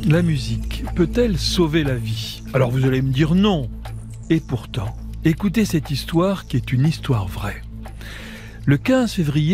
la musique peut-elle sauver la vie? Alors vous allez me dire non. Et pourtant, écoutez cette histoire qui est une histoire vraie. Le 15 février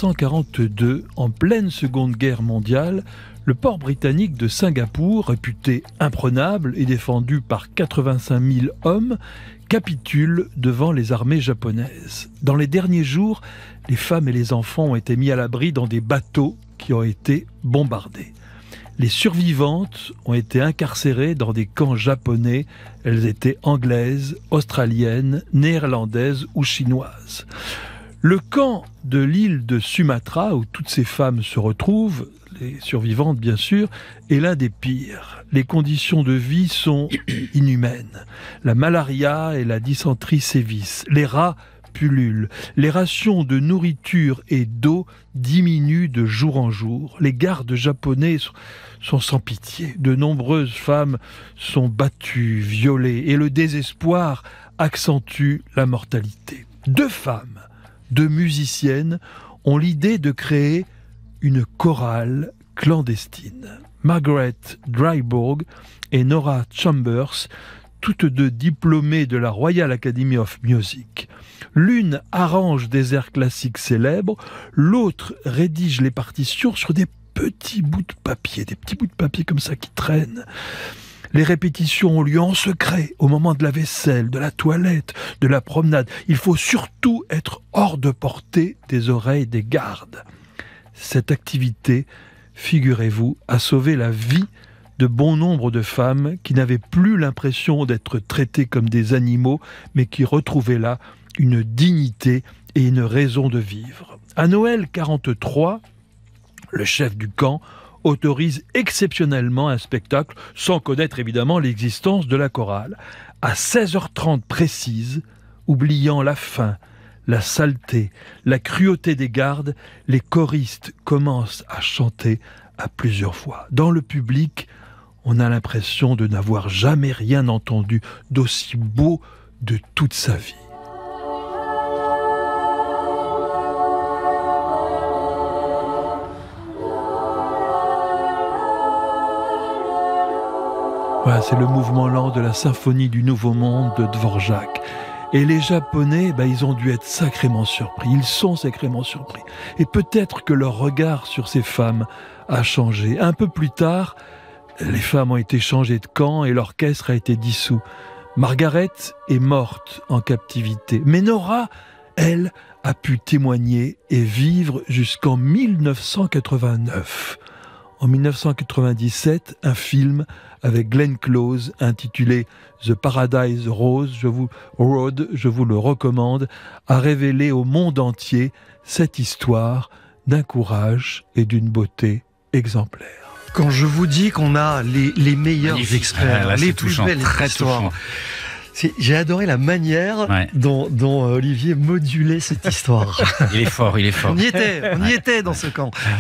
1942, en pleine Seconde Guerre mondiale, le port britannique de Singapour, réputé imprenable et défendu par 85 000 hommes, capitule devant les armées japonaises. Dans les derniers jours, les femmes et les enfants ont été mis à l'abri dans des bateaux qui ont été bombardés. Les survivantes ont été incarcérées dans des camps japonais. Elles étaient anglaises, australiennes, néerlandaises ou chinoises. Le camp de l'île de Sumatra, où toutes ces femmes se retrouvent, les survivantes bien sûr, est l'un des pires. Les conditions de vie sont inhumaines. La malaria et la dysenterie sévissent. Les rats pullulent. Les rations de nourriture et d'eau diminuent de jour en jour. Les gardes japonais sont sans pitié. De nombreuses femmes sont battues, violées, et le désespoir accentue la mortalité. 2 femmes, 2 musiciennes, ont l'idée de créer une chorale clandestine. Margaret Dryburgh et Nora Chambers, toutes 2 diplômées de la Royal Academy of Music. L'une arrange des airs classiques célèbres, l'autre rédige les partitions sur des petits bouts de papier, des petits bouts de papier comme ça qui traînent. Les répétitions ont lieu en secret, au moment de la vaisselle, de la toilette, de la promenade. Il faut surtout être hors de portée des oreilles des gardes. Cette activité, figurez-vous, a sauvé la vie de bon nombre de femmes qui n'avaient plus l'impression d'être traitées comme des animaux, mais qui retrouvaient là une dignité et une raison de vivre. À Noël 43, le chef du camp autorise exceptionnellement un spectacle, sans connaître évidemment l'existence de la chorale. À 16h30 précise, oubliant la faim, la saleté, la cruauté des gardes, les choristes commencent à chanter à plusieurs voix. Dans le public, on a l'impression de n'avoir jamais rien entendu d'aussi beau de toute sa vie. Voilà, c'est le mouvement lent de la symphonie du Nouveau Monde de Dvorak. Et les Japonais, ils ont dû être sacrément surpris. Ils sont sacrément surpris. Et peut-être que leur regard sur ces femmes a changé. Un peu plus tard, les femmes ont été changées de camp et l'orchestre a été dissous. Margaret est morte en captivité. Mais Nora, elle, a pu témoigner et vivre jusqu'en 1989. En 1997, un film avec Glenn Close intitulé The Paradise Road, je vous le recommande, a révélé au monde entier cette histoire d'un courage et d'une beauté exemplaires. Quand je vous dis qu'on a les meilleurs experts, là, les plus belles histoires, j'ai adoré la manière dont Olivier modulait cette histoire. Il est fort. On y était dans ce camp.